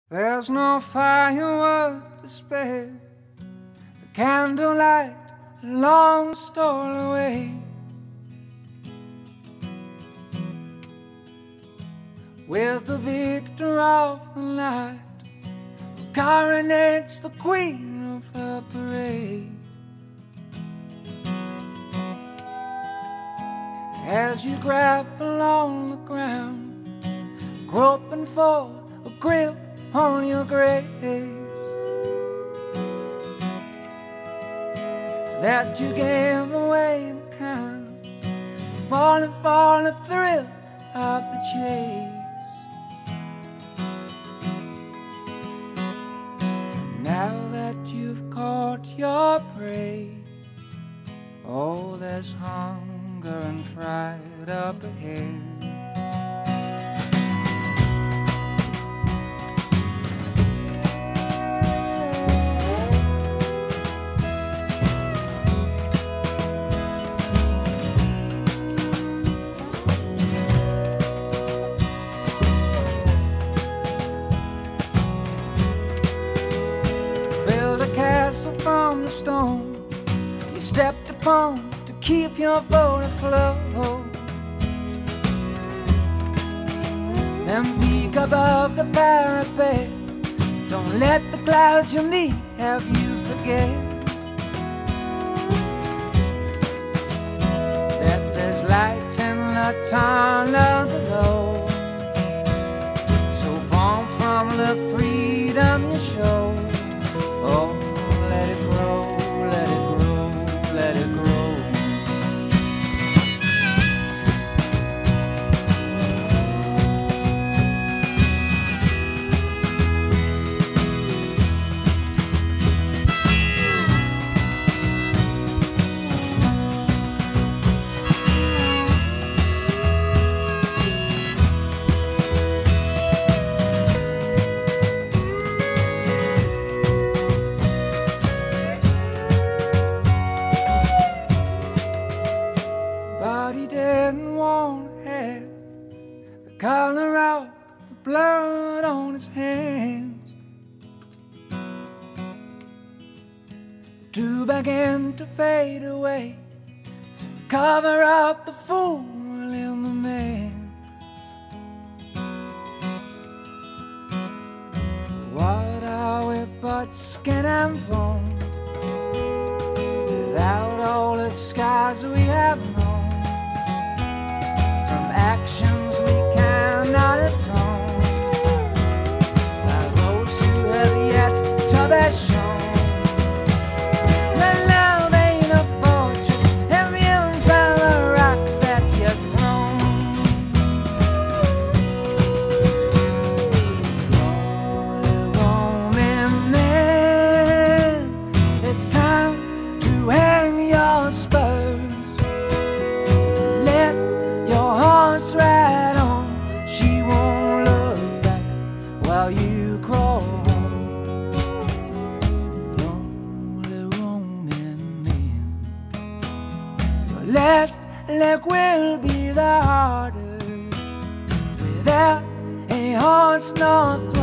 There's no firework to spare, the candlelight a long stole away. With the victor of the night, who coronates the queen of the parade. As you grapple on the ground, groping for a grip on your grace, that you gave away in kind, falling for the thrill of the chase. Now that you've caught your prey, oh, there's hunger and fright up ahead. Castle from the stone you stepped upon to keep your boat afloat, and peek above the parapet. Don't let the clouds you meet have you forget that there's light in the tunnel below. So born from the freedom you show, oh, let it grow, let it grow, let it grow. But he didn't want to have the color of the blood on his hands to begin to fade away, cover up the fool in the man. For what are we but skin and bone, without all the scars we have known, actions we cannot atone, by those who have yet to be shown. That love ain't a fortress immune to the rocks that you've thrown. Lonely woman, man, it's time to hang your spurs. Let your horse ride on, she won't look back while you crawl home. Lonely roaming man, your last leg will be the harder, without a horse nor